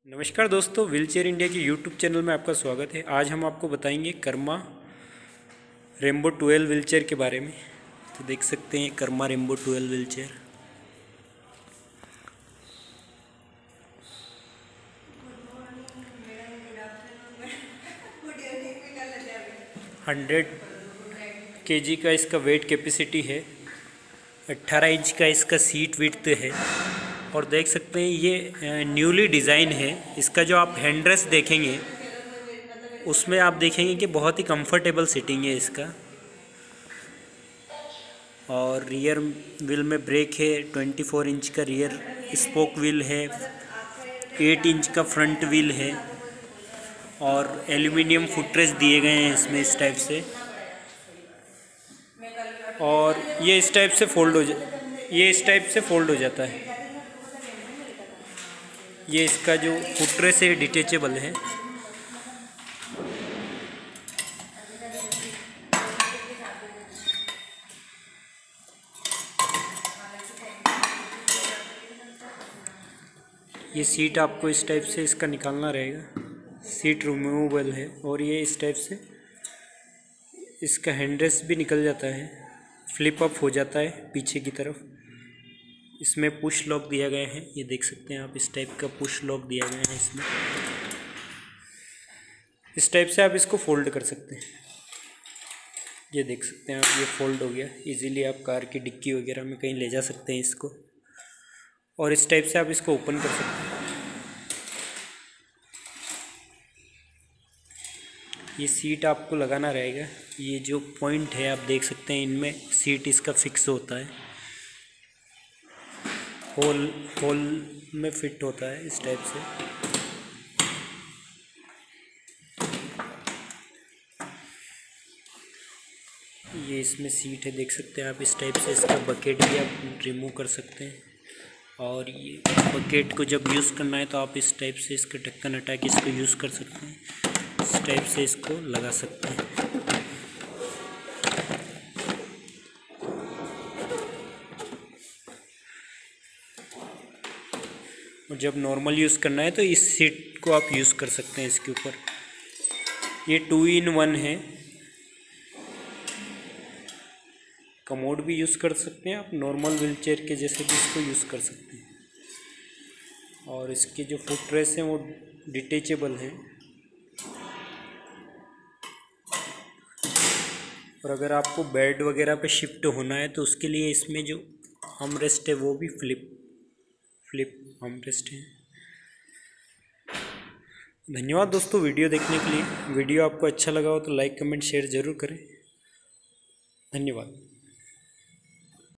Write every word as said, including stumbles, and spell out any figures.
नमस्कार दोस्तों, wheelchair India के यूट्यूब चैनल में आपका स्वागत है। आज हम आपको बताएंगे कर्मा रेम्बो ट्वेल्व व्हीलचेयर के बारे में। तो देख सकते हैं Karma Rambo twelve wheelchair hundred KG का इसका वेट कैपेसिटी है। अट्ठारह इंच का इसका सीट विड्थ है और देख सकते हैं ये न्यूली डिज़ाइन है। इसका जो आप हैंड रेस्ट देखेंगे उसमें आप देखेंगे कि बहुत ही कंफर्टेबल सीटिंग है इसका। और रियर व्हील में ब्रेक है, चौबीस इंच का रियर स्पोक व्हील है, आठ इंच का फ्रंट व्हील है और एल्यूमिनियम फुटरेस दिए गए हैं इसमें इस टाइप से। और ये इस टाइप से फोल्ड हो जा ये इस टाइप से फोल्ड हो जाता है। ये इसका जो फुटरेस है डिटेचेबल है। ये सीट आपको इस टाइप से इसका निकालना रहेगा। सीट रिमूवेबल है और ये इस टाइप से इसका हैंडरेस्ट भी निकल जाता है, फ्लिप अप हो जाता है पीछे की तरफ। इसमें पुश लॉक दिया गया है, ये देख सकते हैं आप, इस टाइप का पुश लॉक दिया गया है इसमें। इस टाइप से आप इसको फोल्ड कर सकते हैं। ये देख सकते हैं आप, ये फोल्ड हो गया। इजीली आप कार की डिक्की वगैरह में कहीं ले जा सकते हैं इसको। और इस टाइप से आप इसको ओपन कर सकते हैं। ये सीट आपको लगाना रहेगा। ये जो पॉइंट है आप देख सकते हैं, इनमें सीट इसका फिक्स होता है, होल होल में फिट होता है इस टाइप से। ये इसमें सीट है, देख सकते हैं आप। इस टाइप से इसका बकेट भी आप रिमूव कर सकते हैं। और ये बकेट को जब यूज़ करना है तो आप इस टाइप से इसका ढक्कन हटा के इसको यूज़ कर सकते हैं। इस टाइप से इसको लगा सकते हैं। और जब नॉर्मल यूज़ करना है तो इस सीट को आप यूज़ कर सकते हैं इसके ऊपर। ये टू इन वन है। कमोड भी यूज़ कर सकते हैं आप, नॉर्मल व्हीलचेयर के जैसे भी इसको यूज़ कर सकते हैं। और इसके जो फुट रेस्ट हैं वो डिटेचेबल हैं। और अगर आपको बेड वगैरह पे शिफ्ट होना है तो उसके लिए इसमें जो हम रेस्ट है वो भी फ्लिप फ्लिप हम रेस्ट है। धन्यवाद दोस्तों वीडियो देखने के लिए। वीडियो आपको अच्छा लगा हो तो लाइक कमेंट शेयर ज़रूर करें। धन्यवाद।